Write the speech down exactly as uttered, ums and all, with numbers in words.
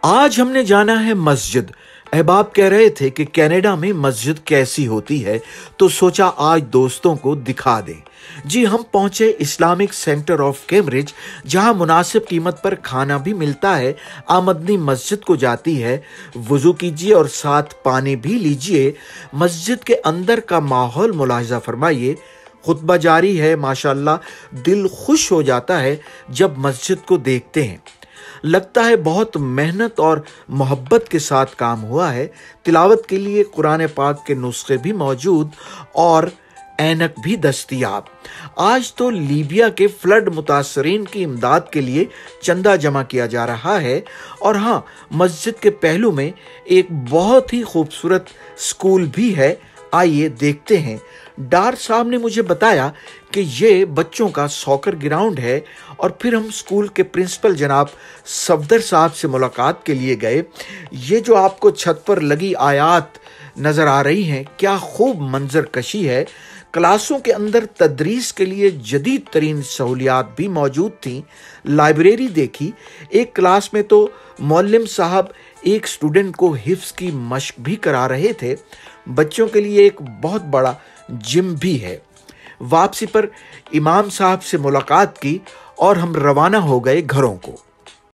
آج ہم نے جانا ہے مسجد۔ احباب کہہ رہے تھے کہ کینیڈا میں مسجد کیسی ہوتی ہے، تو سوچا آج دوستوں کو دکھا دیں۔ جی ہم پہنچے اسلامک سینٹر آف کیمبرج، جہاں مناسب قیمت پر کھانا بھی ملتا ہے۔ آمدنی مسجد کو جاتی ہے، وضو کیجیے اور ساتھ پانی بھی لیجیے۔ مسجد کے اندر کا ماحول ملاحظہ فرمائیے، خطبہ جاری ہے، ماشاءاللہ دل خوش ہو جاتا ہے جب مسجد کو دیکھتے ہیں۔ لگتا ہے بہت محنت اور محبت کے ساتھ کام ہوا ہے۔ تلاوت کے لیے قرآن پاک کے نسخے بھی موجود اور اینک بھی دستیاب۔ آج تو لیبیا کے فلڈ متاثرین کی امداد کے لیے چندہ جمع کیا جا رہا ہے۔ اور ہاں، مسجد کے پہلو میں ایک بہت ہی خوبصورت اسکول بھی ہے، آئیے دیکھتے ہیں۔ ڈار صاحب نے مجھے بتایا کہ یہ بچوں کا ساکر گراؤنڈ ہے، اور پھر ہم اسکول کے پرنسپل جناب صفدر صاحب سے ملاقات کے لیے گئے۔ یہ جو آپ کو چھت پر لگی آیات نظر آ رہی ہیں، کیا خوب منظر کشی ہے۔ کلاسوں کے اندر تدریس کے لیے جدید ترین سہولیات بھی موجود تھیں۔ لائبریری دیکھی، ایک کلاس میں تو معلم صاحب ایک اسٹوڈنٹ کو حفظ کی مشق بھی کرا رہے تھے۔ بچوں کے لیے ایک بہت بڑا جم بھی ہے۔ واپسی پر امام صاحب سے ملاقات کی اور ہم روانہ ہو گئے گھروں کو۔